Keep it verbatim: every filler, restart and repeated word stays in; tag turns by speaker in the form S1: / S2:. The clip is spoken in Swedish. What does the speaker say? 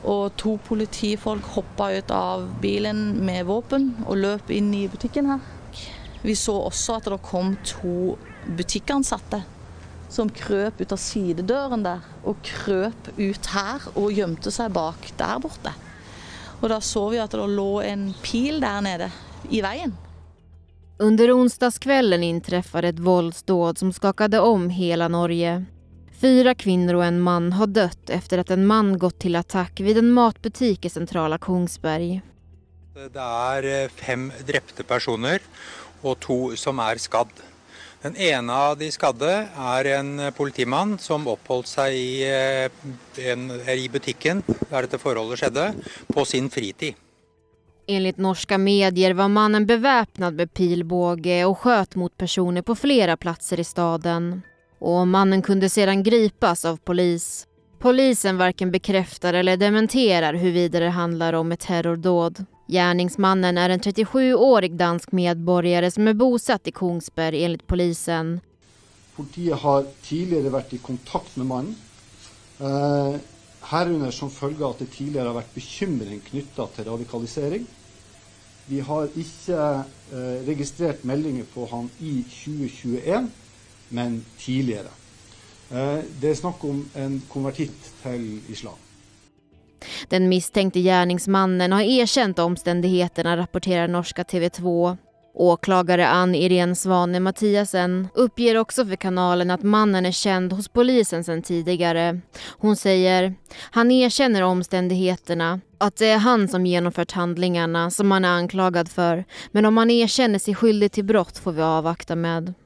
S1: Och två politifolk hoppade ut av bilen med vapen och löp in i butiken här. Vi såg också att det kom två butikkansatte som kröp ut av sidodörren där och kröp ut här och gömde sig bak där borta. Och då såg vi att det låg en pil där nere i vägen.
S2: Under onsdagskvällen inträffade ett våldsdåd som skakade om hela Norge. Fyra kvinnor och en man har dött efter att en man gått till attack vid en matbutik i centrala Kongsberg.
S3: Det är fem drepte personer och två som är skadd. Den ena av de skadde är en politiman som uppehöll sig i, en, i butiken där detta förhållandet skedde på sin fritid.
S2: Enligt norska medier var mannen beväpnad med pilbåge och sköt mot personer på flera platser i staden. Och mannen kunde sedan gripas av polis. Polisen varken bekräftar eller dementerar huruvida det handlar om ett terrordåd. Gärningsmannen är en trettiosjuårig dansk medborgare som är bosatt i Kongsberg enligt polisen.
S4: Politiet har tidigare varit i kontakt med mannen. Eh, herunder som följd av att det tidigare har varit bekymring knyttat till radikalisering. Vi har inte eh, registrerat meldingar på han i tjugo tjugoen, men tidigare. Eh, det är snack om en konvertit till islam.
S2: Den misstänkte gärningsmannen har erkänt omständigheterna, rapporterar norska T V två. Åklagare Ann-Irene Svane Mathiasen uppger också för kanalen att mannen är känd hos polisen sedan tidigare. Hon säger, han erkänner omständigheterna, att det är han som genomfört handlingarna som man är anklagad för. Men om han erkänner sig skyldig till brott får vi avvakta med.